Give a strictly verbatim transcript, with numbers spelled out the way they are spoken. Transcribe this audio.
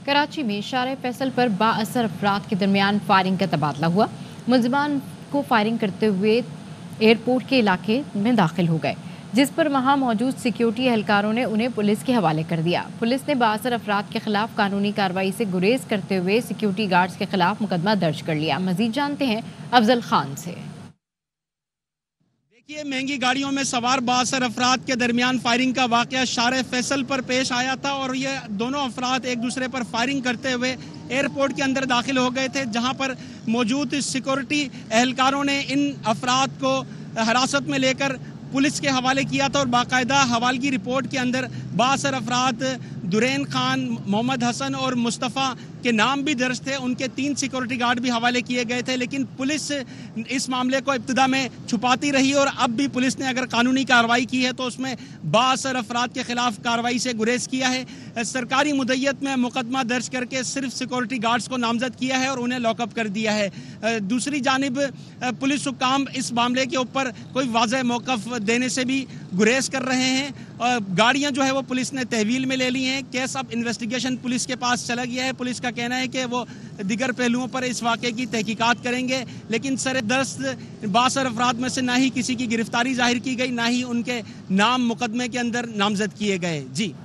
कराची में शारे फैसल पर बाअसर अफराद के दरमियान फायरिंग का तबादला हुआ। मुलजिमान को फायरिंग करते हुए एयरपोर्ट के इलाके में दाखिल हो गए, जिस पर वहां मौजूद सिक्योरिटी एहलकारों ने उन्हें पुलिस के हवाले कर दिया। पुलिस ने बाअसर अफराद के खिलाफ कानूनी कार्रवाई से गुरेज करते हुए सिक्योरिटी गार्ड्स के खिलाफ मुकदमा दर्ज कर लिया। मजीद जानते हैं अफजल खान से। देखिए, महंगी गाड़ियों में सवार बासर अफराद के दरमियान फायरिंग का वाकया शारे फैसल पर पेश आया था और ये दोनों अफराद एक दूसरे पर फायरिंग करते हुए एयरपोर्ट के अंदर दाखिल हो गए थे, जहां पर मौजूद सिक्योरिटी एहलकारों ने इन अफराद को हिरासत में लेकर पुलिस के हवाले किया था और बाकायदा हवालगी रिपोर्ट के अंदर बासर अफराद दुरैन खान, मोहम्मद हसन और मुस्तफ़ा के नाम भी दर्ज थे। उनके तीन सिक्योरिटी गार्ड भी हवाले किए गए थे, लेकिन पुलिस इस मामले को इब्तिदा में छुपाती रही और अब भी पुलिस ने अगर कानूनी कार्रवाई की है तो उसमें बासर अफराद के खिलाफ कार्रवाई से गुरेज किया है। सरकारी मुद्दत में मुकदमा दर्ज करके सिर्फ सिक्योरिटी गार्ड्स को नामजद किया है और उन्हें लॉकअप कर दिया है। दूसरी जानिब पुलिस हुक्काम इस मामले के ऊपर कोई वाज़ेह मौक़िफ़ देने से भी गुरेज कर रहे हैं। गाड़ियां जो है वो पुलिस ने तहवील में ले ली हैं। केस अब इन्वेस्टिगेशन पुलिस के पास चला गया है। पुलिस का कहना है कि वो दिगर पहलुओं पर इस वाक़े की तहकीकात करेंगे, लेकिन सर दस्त बासर अफराद में से ना ही किसी की गिरफ्तारी जाहिर की गई, ना ही उनके नाम मुकदमे के अंदर नामजद किए गए। जी।